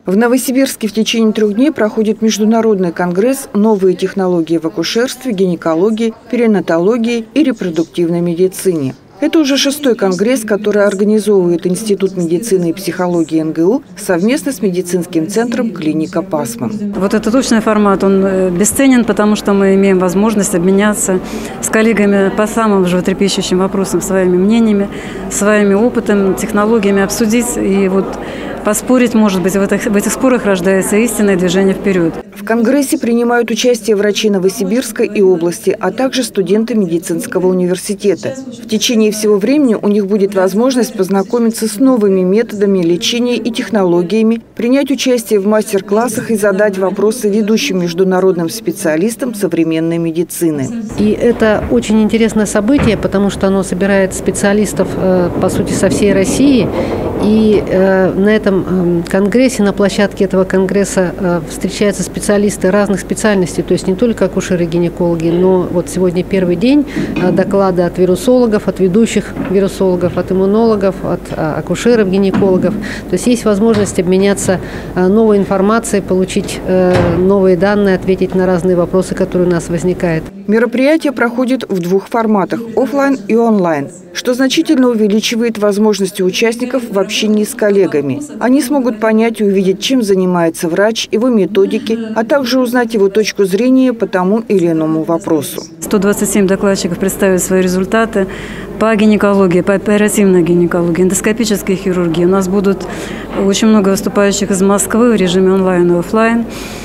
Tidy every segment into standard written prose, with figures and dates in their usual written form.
В Новосибирске в течение 3 дней проходит международный конгресс «Новые технологии в акушерстве, гинекологии, перинатологии и репродуктивной медицине». Это уже 6-й конгресс, который организовывает Институт медицины и психологии НГУ совместно с медицинским центром «Клиника Пасма». Вот этот точный формат, он бесценен, потому что мы имеем возможность обменяться с коллегами по самым животрепещущим вопросам своими мнениями, своими опытом, технологиями обсудить и вот поспорить, может быть, в этих спорах рождается истинное движение вперед. В конгрессе принимают участие врачи Новосибирска и области, а также студенты медицинского университета. В течение всего времени у них будет возможность познакомиться с новыми методами лечения и технологиями, принять участие в мастер-классах и задать вопросы ведущим международным специалистам современной медицины. И это очень интересное событие, потому что оно собирает специалистов, по сути, со всей России. И на этом конгрессе, на площадке этого конгресса встречаются специалисты разных специальностей, то есть не только акушеры-гинекологи, но вот сегодня первый день доклады от вирусологов, от ведущих вирусологов, от иммунологов, от акушеров-гинекологов. То есть есть возможность обменяться новой информацией, получить новые данные, ответить на разные вопросы, которые у нас возникают. Мероприятие проходит в 2 форматах – офлайн и онлайн, что значительно увеличивает возможности участников в общении с коллегами. Они смогут понять и увидеть, чем занимается врач, его методики, а также узнать его точку зрения по тому или иному вопросу. 127 докладчиков представят свои результаты по гинекологии, по оперативной гинекологии, эндоскопической хирургии. У нас будут очень много выступающих из Москвы в режиме онлайн и офлайн.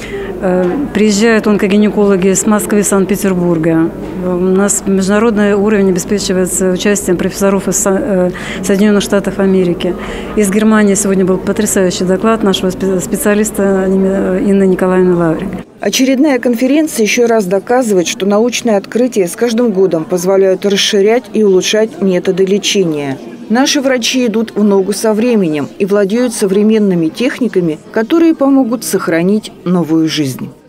Приезжают онкогинекологи с Москвы и Санкт-Петербурга. У нас международный уровень обеспечивается участием профессоров из Соединенных Штатов Америки. Из Германии сегодня был потрясающий доклад нашего специалиста Инны Николаевны Лаврик. Очередная конференция еще раз доказывает, что научные открытия с каждым годом позволяют расширять и улучшать методы лечения. Наши врачи идут в ногу со временем и владеют современными техниками, которые помогут сохранить новую жизнь.